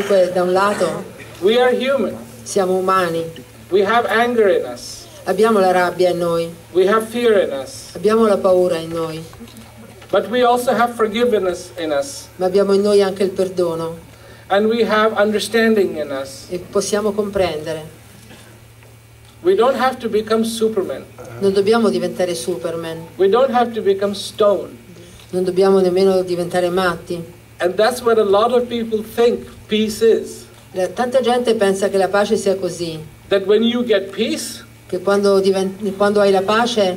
Dunque, da un lato, we are human. siamo umani, We have anger in us. abbiamo la rabbia in noi, We have fear in us. abbiamo la paura in noi, But we also have forgiveness in us. ma abbiamo in noi anche il perdono And we have understanding in us. e possiamo comprendere. We don't have to become Superman. Non dobbiamo diventare Superman, We don't have to become stone. non dobbiamo nemmeno diventare matti. And that's what a lot of people think peace is. Tanta gente pensa che la pace sia così, That when you get peace, che quando hai la pace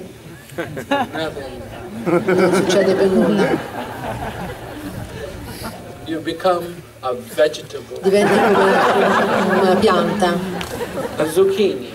non succede più nulla, you become a vegetable, diventi come una pianta. a zucchini.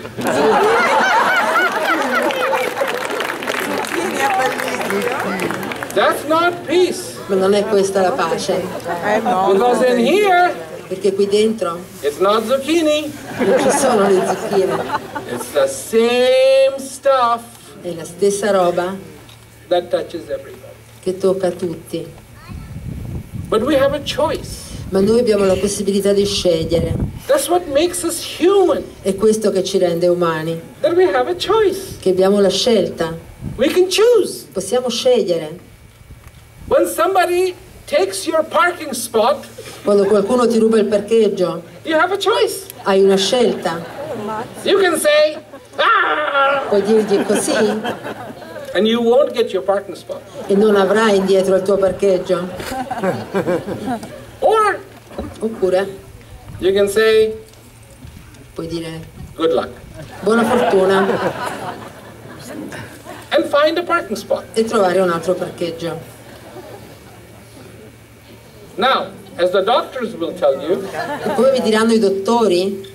That's not peace. Ma non è questa la pace, Because in here, perché qui dentro it's not zucchini. non ci sono le zucchine, It's the same stuff è la stessa roba that touches everybody. che tocca a tutti. But we have a choice. Ma noi abbiamo la possibilità di scegliere, That's what makes us human. è questo che ci rende umani, That we have a choice. che abbiamo la scelta, We can choose. possiamo scegliere. When somebody takes your parking spot, Quando qualcuno ti ruba il parcheggio, you have a choice. hai una scelta, You can say, ah, puoi dirgli così and you won't get your parking spot. e non avrai indietro il tuo parcheggio. Or Oppure you can say, puoi dire good luck, buona fortuna and find a parking spot. e trovare un altro parcheggio. Now, as the doctors will tell you, E come vi diranno i dottori,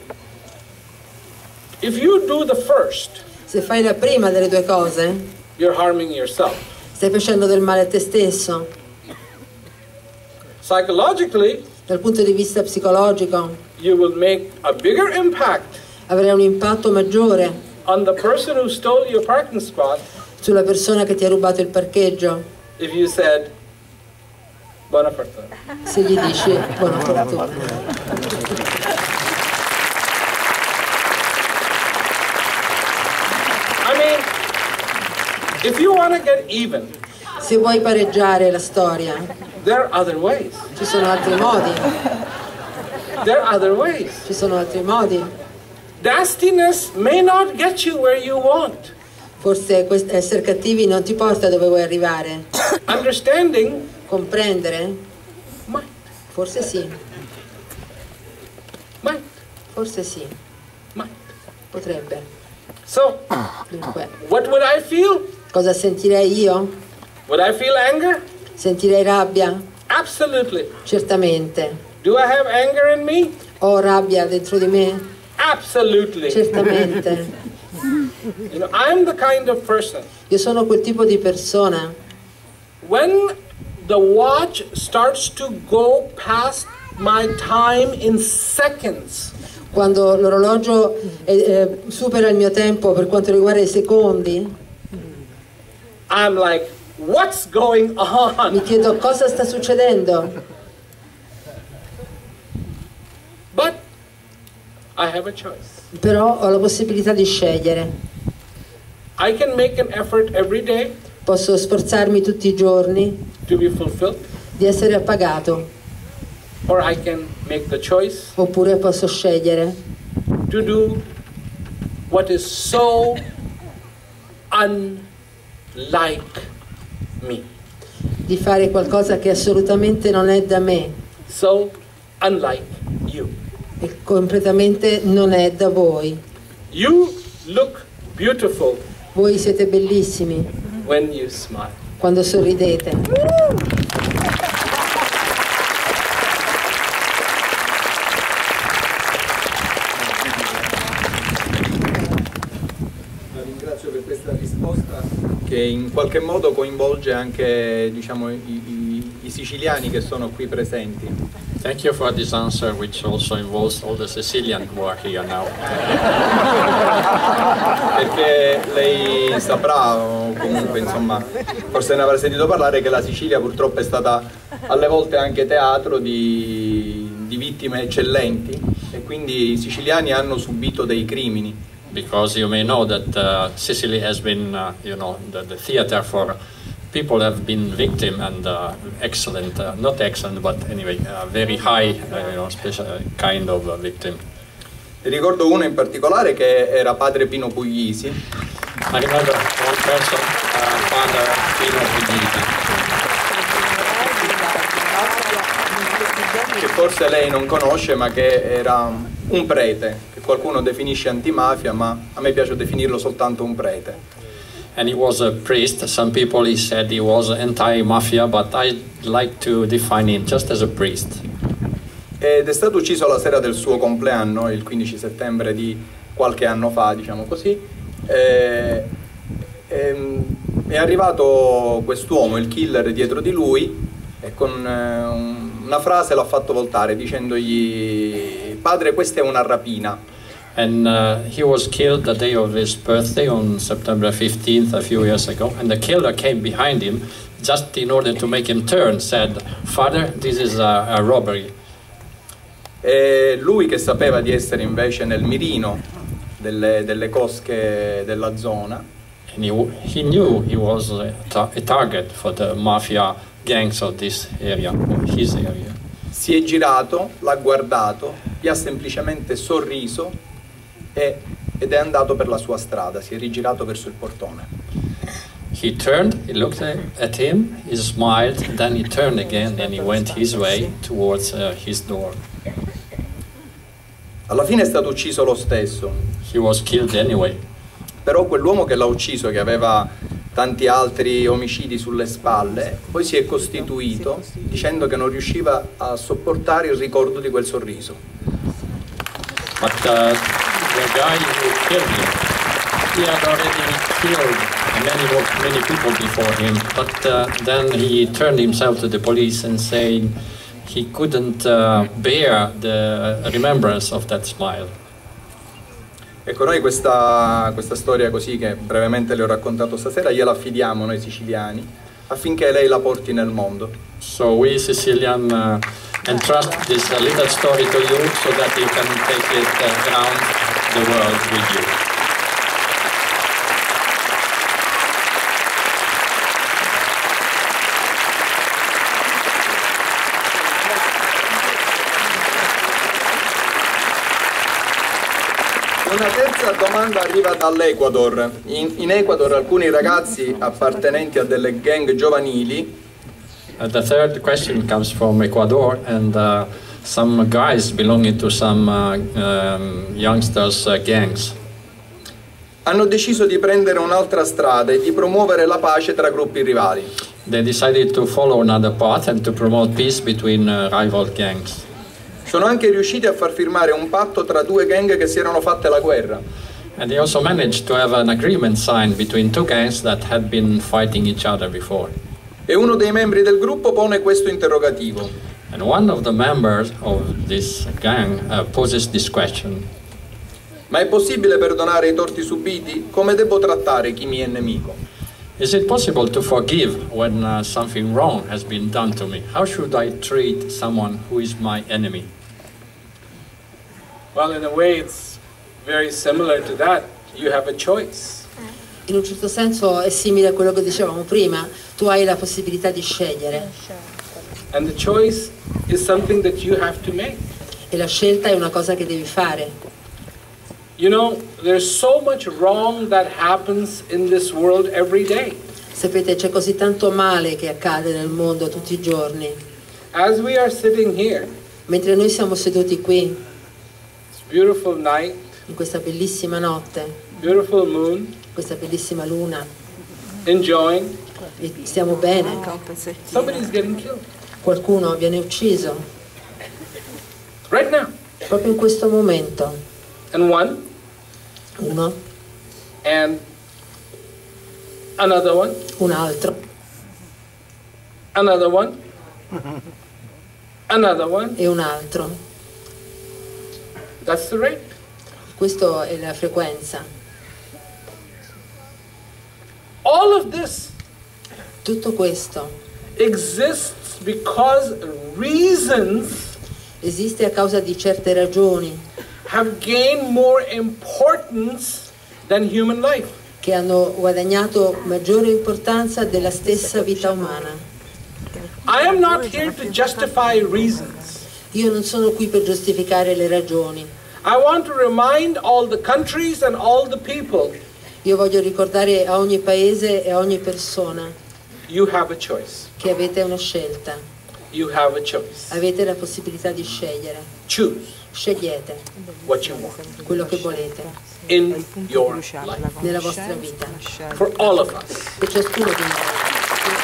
if you do the first, se fai la prima delle due cose, you're harming yourself. stai facendo del male a te stesso. Psychologically, Dal punto di vista psicologico, you will make a bigger impact avrai un impatto maggiore on the person who stole your parking spot sulla persona che ti ha rubato il parcheggio if you said, buona fortuna. se gli dici buona fortuna. I mean, if you want to get even, Se vuoi pareggiare la storia, there are other ways. ci sono altri modi, There are other ways. ci sono altri modi. Nastiness may not get you where you want. Forse essere cattivi non ti porta dove vuoi arrivare. Understanding Comprendere? might. Forse sì, Might. forse sì, Might. potrebbe. So, Dunque, what would I feel? cosa sentirei io? Would I feel anger? Sentirei rabbia? Absolutely. Certamente. Do I have anger in me? Ho rabbia dentro di me? Absolutely. Certamente. You know, I'm the kind of person, Io sono quel tipo di persona. when the watch starts to go past my time in seconds, Quando l'orologio supera il mio tempo per quanto riguarda i secondi, I'm like, what's going mi on? chiedo cosa sta succedendo. But I have a choice. Però ho la possibilità di scegliere. I can make an effort every day Posso sforzarmi tutti i giorni to be fulfilled, di essere appagato, or I can make the choice oppure posso scegliere to do what is so unlike me, di fare qualcosa che assolutamente non è da me so unlike you. e completamente non è da voi. You look beautiful Voi siete bellissimi when you smile. quando sorridete. La ringrazio per questa risposta che in qualche modo coinvolge anche, diciamo, i siciliani che sono qui presenti. Thank you for this answer, which also involves all the Sicilian who are here now. Perché lei saprà, o comunque insomma, forse ne avrà sentito parlare, che la Sicilia purtroppo è stata alle volte anche teatro di vittime vittime eccellenti e quindi i siciliani hanno subito dei crimini. Because you may know that Sicily has been, the theater for people have been victim and excellent, not excellent, but anyway, very high, special kind of victim. E ricordo uno in particolare che era padre Pino Puglisi. I remember one person, Father Pino Puglisi. Che forse lei non conosce, ma che era un prete, che qualcuno definisce antimafia, ma a me piace definirlo soltanto un prete. And he was a priest. Some people said he was anti-mafia, but I like to define him just as a priest. Ed è stato ucciso la sera del suo compleanno, il 15 settembre di qualche anno fa, diciamo così. È arrivato quest'uomo, il killer, dietro di lui e con una frase l'ha fatto voltare dicendogli: padre, questa è una rapina. And he was killed the day of his birthday on September 15th a few years ago, and the killer came behind him just in order to make him turn, said, "Father, this is a robbery." E lui, che sapeva di essere invece nel mirino delle cosche della zona, And he knew he was a target for the mafia gangs of this area, his area. si è girato, l'ha guardato, gli ha semplicemente sorriso ed è andato per la sua strada, si è rigirato verso il portone. He turned, he looked at him, he smiled, then he turned again and he went his way towards his door. Alla fine è stato ucciso lo stesso. He was killed anyway. Però quell'uomo che l'ha ucciso, che aveva tanti altri omicidi sulle spalle, poi si è costituito dicendo che non riusciva a sopportare il ricordo di quel sorriso. But the guy who killed him, he had already killed many people before him, but then he turned himself to the police and saying he couldn't bear the remembrance of that smile. Ecco, noi questa storia così, che brevemente le ho raccontato stasera, gliela affidiamo noi siciliani, affinché lei la porti nel mondo. So we Sicilian entrust this little story to you so that you can take it around the world with you. Una terza domanda arriva dall'Ecuador. In Ecuador alcuni ragazzi appartenenti a delle gang giovanili The third question comes from Ecuador, and some guys belonging to some youngsters gangs hanno deciso di prendere un'altra strada e di promuovere la pace tra gruppi rivali. they decided to follow another path and to promote peace between rival gangs. Sono anche riusciti a far firmare un patto tra due gang che si erano fatte la guerra. And they also managed to have an agreement signed between two gangs that had been fighting each other before. E uno dei membri del gruppo pone questo interrogativo: And one of the members of this gang poses this question: ma è possibile perdonare i torti subiti? Come devo trattare chi mi è nemico? is it possible to forgive when something wrong has been done to me? How should I treat someone who is my enemy? Well, in a way, it's very similar to that. You have a choice. In un certo senso è simile a quello che dicevamo prima, tu hai la possibilità di scegliere And the choice is something that you have to make. e la scelta è una cosa che devi fare. You know, there's so much wrong that happens in this world every day. Sapete, c'è così tanto male che accade nel mondo tutti i giorni. As we are sitting here, Mentre noi siamo seduti qui, it's beautiful night, in questa bellissima notte, beautiful moon, questa bellissima luna, enjoying, e stiamo bene, somebody's getting killed. qualcuno viene ucciso, Right now. proprio in questo momento. And one, Uno, and another one, un altro, another one, another one. e un altro. That's the rate. Questa è la frequenza. All of this Tutto questo exists because reasons esiste a causa di certe ragioni have gained more importance than human life. che hanno guadagnato maggiore importanza della stessa vita umana. I am not here to justify reasons. Io non sono qui per giustificare le ragioni. I want to remind all the countries and all the people, Io voglio ricordare a ogni paese e a ogni persona you have a choice. che avete una scelta, You have a choice. avete la possibilità di scegliere. Choose Scegliete what you want quello che volete in your life. nella vostra vita, For all of us. per ciascuno di noi.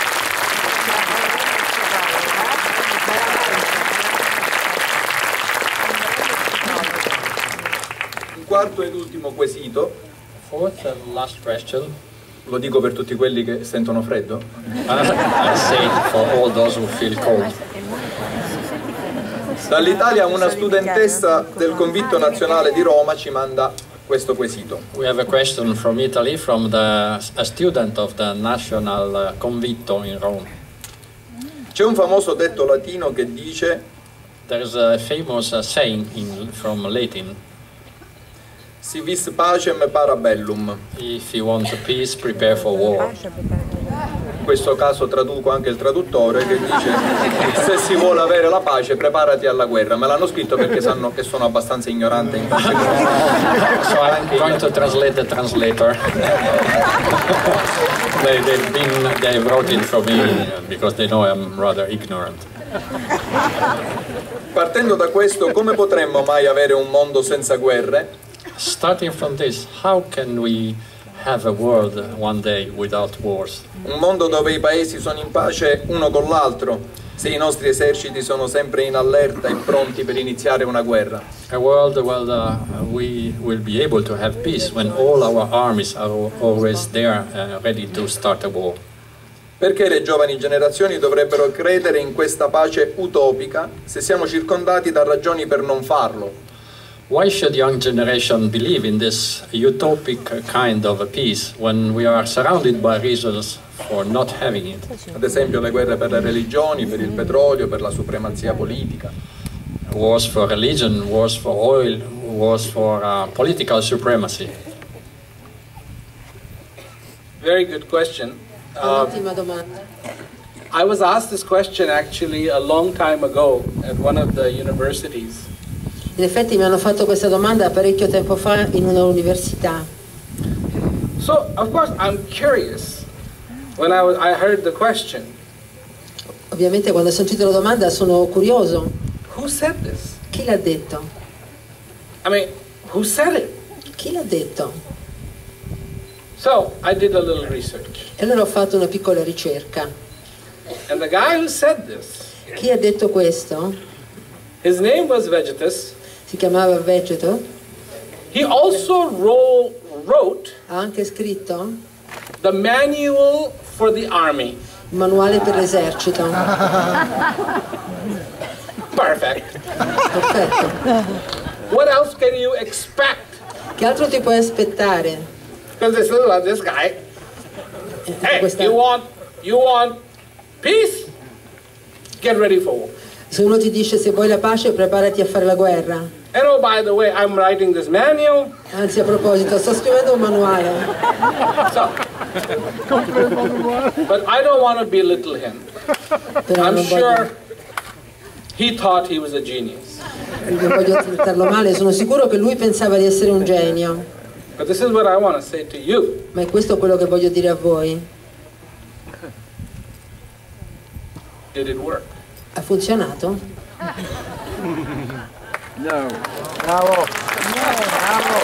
Il quarto ed ultimo quesito, Fourth and last question. lo dico per tutti quelli che sentono freddo, I say for all those who feel cold. dall'Italia una studentessa del Convitto Nazionale di Roma ci manda questo quesito. We have a question from Italy, from a student of the National Convitto in Rome. C'è un famoso detto latino che dice: There's a famous saying from Latin: si vis pacem para bellum. if you want peace, prepare for war. In questo caso traduco anche il traduttore che dice: se si vuole avere la pace preparati alla guerra. Me l'hanno scritto perché sanno che sono abbastanza ignorante in queste cose. So I'm going to translate the translator. they wrote it for me because they know I'm rather ignorant. Partendo da questo, come potremmo mai avere un mondo senza guerre? Starting from this, how can we have a world one day without wars? Un mondo dove i paesi sono in pace uno con l'altro, se i nostri eserciti sono sempre in allerta e pronti per iniziare una guerra. A world where we will be able to have peace when all our armies are always there, ready to start a war. Perché le giovani generazioni dovrebbero credere in questa pace utopica se siamo circondati da ragioni per non farlo? Why should young generation believe in this utopic kind of a peace when we are surrounded by reasons for not having it? Ad esempio le guerre per le religioni, per il petrolio, per la supremazia politica. Wars for religion, wars for oil, wars for political supremacy. Very good question. Un'ottima domanda. I was asked this question actually a long time ago at one of the universities. In effetti mi hanno fatto questa domanda parecchio tempo fa in una università. So, of course, I'm curious. When I heard the question, Ovviamente quando ho sentito la domanda sono curioso. who said this? Chi l'ha detto? I mean, who said it? Chi l'ha detto? So, I did a little research. E allora ho fatto una piccola ricerca. And the guy who said this, Chi ha detto questo? his name was Vegetus. Si chiamava Vegeto. He also wrote Ha anche scritto the manual for the army. il manuale per l'esercito. Perfect. Perfetto. What else can you expect? Che altro ti puoi aspettare? Because this is what this guy. Hey, Questa- you want peace? Get ready for war. Se uno ti dice se vuoi la pace preparati a fare la guerra. And oh, by the way, I'm writing this manual. Anzi, a proposito, sto scrivendo un manuale. So, but I don't want to belittle him. Però I'm non sure he thought he was a genius. voglio trattarlo male, sono sicuro che lui pensava di essere un genio. But this is what I want to say to you. Ma è questo quello che voglio dire a voi. Did it work? Ha funzionato? No. Bravo. Bravo.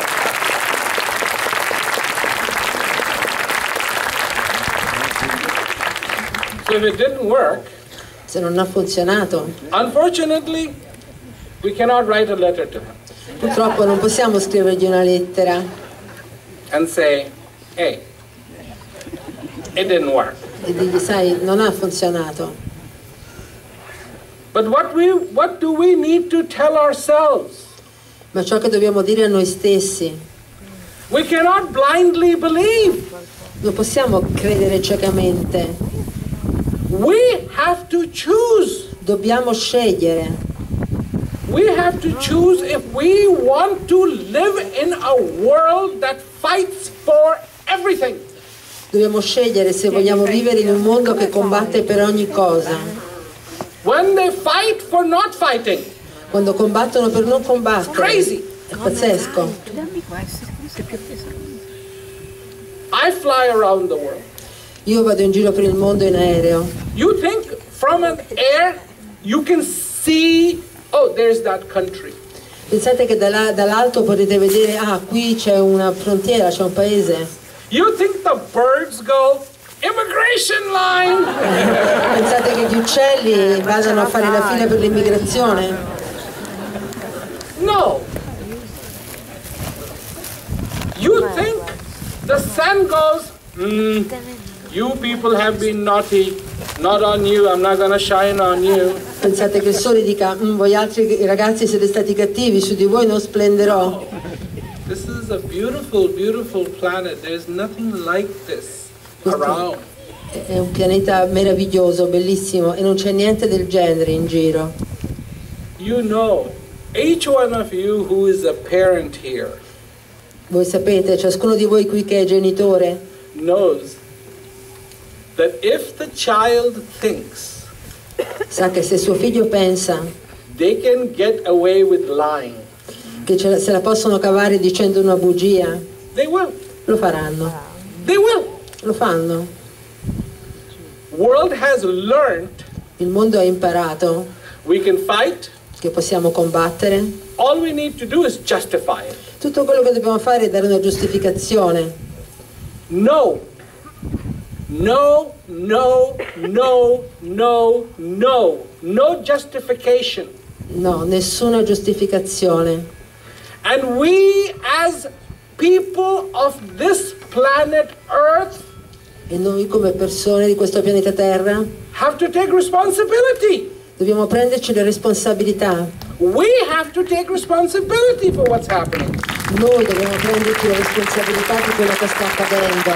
So if it didn't work, Se non ha funzionato, unfortunately, we cannot write a letter to him purtroppo non possiamo scrivergli una lettera and say, hey, it didn't work. e dirgli, sai, non ha funzionato. But what do we need to tell ourselves? Ma ciò che dobbiamo dire a noi stessi, We cannot blindly believe. non possiamo credere ciecamente. We have to choose. Dobbiamo scegliere. We have to choose if we want to live in a world that fights for everything. Dobbiamo scegliere se vogliamo vivere in un mondo che combatte per ogni cosa. When they fight for not fighting, Quando combattono per non combattere. crazy. È pazzesco. I fly around the world. Io vado in giro per il mondo in aereo. You think from an air you can see, oh, there's that country. Pensate che dall'alto potete vedere, ah, qui c'è una frontiera, c'è un paese. You think the birds go, immigration line. Pensate che gli uccelli vadano a fare la fila per l'immigrazione? No. You think the sun goes, you people have been naughty, not on you, I'm not gonna shine on you. Pensate che il sole dica, voi altri ragazzi siete stati cattivi, su di voi non splenderò. This is a beautiful, beautiful planet. There's nothing like this around. È un pianeta meraviglioso, bellissimo, e non c'è niente del genere in giro. You know, each one of you who is a parent here Voi sapete, ciascuno di voi qui che è genitore knows that if the child thinks sa che se suo figlio pensa they can get away with lying, che se la possono cavare dicendo una bugia, they will. lo faranno, They will. lo fanno. World has learned Il mondo ha imparato we can fight. che possiamo combattere. All we need to do is justify it. Tutto quello che dobbiamo fare è dare una giustificazione. No. No, no, no, no, no. No justification. No, nessuna giustificazione. And we as people of this planet Earth E noi come persone di questo pianeta Terra have to take responsibility. dobbiamo prenderci le responsabilità. We have to take responsibility for what's happening. Noi dobbiamo prenderci la responsabilità di quello che sta accadendo.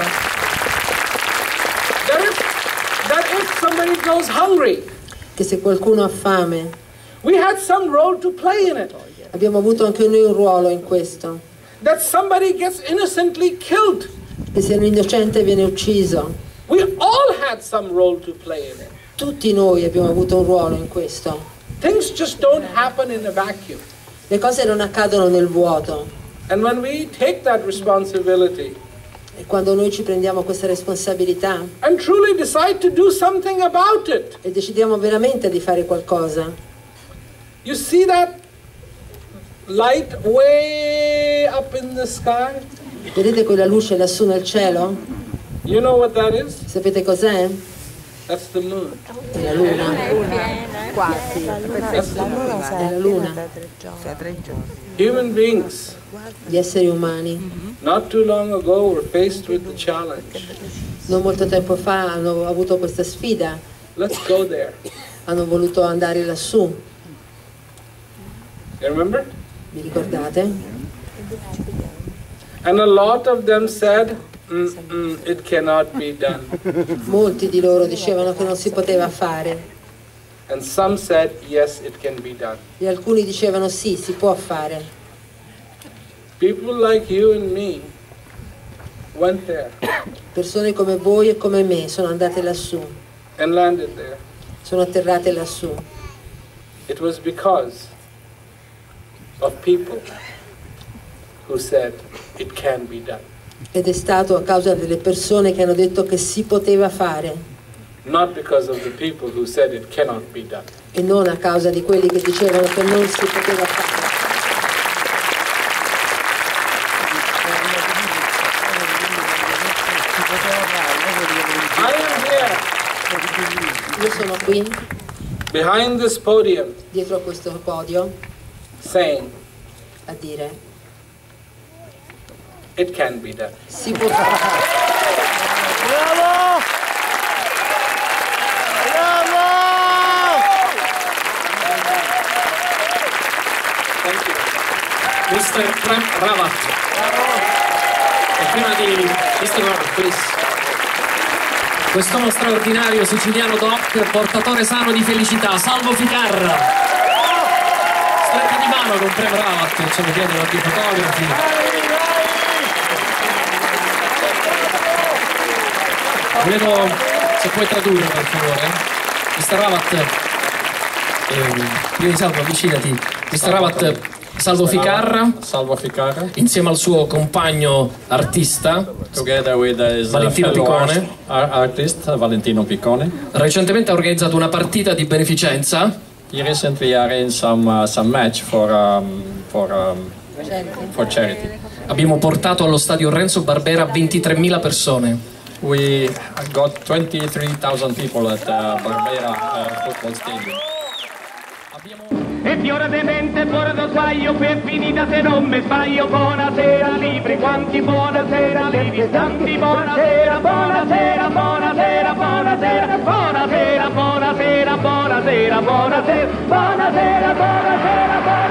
That if somebody goes hungry, Che se qualcuno ha fame, we had some role to play in it. abbiamo avuto anche noi un ruolo in questo. That somebody gets innocently killed. Che se un innocente viene ucciso, We all had some role to play in it. tutti noi abbiamo avuto un ruolo in questo. Things just don't happen in a vacuum. Le cose non accadono nel vuoto. And when we take that responsibility E quando noi ci prendiamo questa responsabilità and truly decide to do something about it, e decidiamo veramente di fare qualcosa, you see that light way up in the sky? vedete quella luce lassù nel cielo? You know what that is? Sapete cos'è? That's the moon. È la luna. That's the moon. È la luna. Human beings, Gli esseri umani, not too long ago, were faced with the challenge. non molto tempo fa hanno avuto questa sfida, Let's go there. hanno voluto andare lassù. You remember? Vi ricordate? And a lot of them said, it cannot be done. Molti di loro dicevano che non si poteva fare And some said, yes, it can be done. e alcuni dicevano sì, si può fare. People like you and me went there Persone come voi e come me sono andate lassù, and landed there. sono atterrate lassù. It was because of people who said, it can be done. Ed è stato a causa delle persone che hanno detto che si poteva fare Not because of the people who said it cannot be done. e non a causa di quelli che dicevano che non si poteva fare. I am here Io sono qui, behind this podium dietro a questo podio, saying, a dire it can be done. si può fare. Thank you. Mr. Frank Rawat. E prima di Mr. Rawat, please. Quest'uomo straordinario siciliano doc, portatore sano di felicità, Salvo Ficarra. stretta di mano con Prevravat, ce lo chiedono anche i fotografi. Volevo, se puoi tradurre per favore, Mr. Ravat, prima di Salvo avvicinati, Mr. Ravat Salvo Ficarra, insieme al suo compagno artista, together with his Valentino Piccone, artist Valentino Piccone, recentemente ha organizzato una partita di beneficenza. He recently arranged some match for charity. Abbiamo portato allo stadio Renzo Barbera 23.000 persone. We got 23,000 people at Barbera football stadium. E fiore de mente fuori da sbaglio, qui è finita se non mi sbaglio. Buonasera libri, quanti buonasera libri, tanti buonasera, buonasera, buonasera, buonasera, buonasera, buonasera, buonasera, buonasera, buonasera, buonasera, buonasera.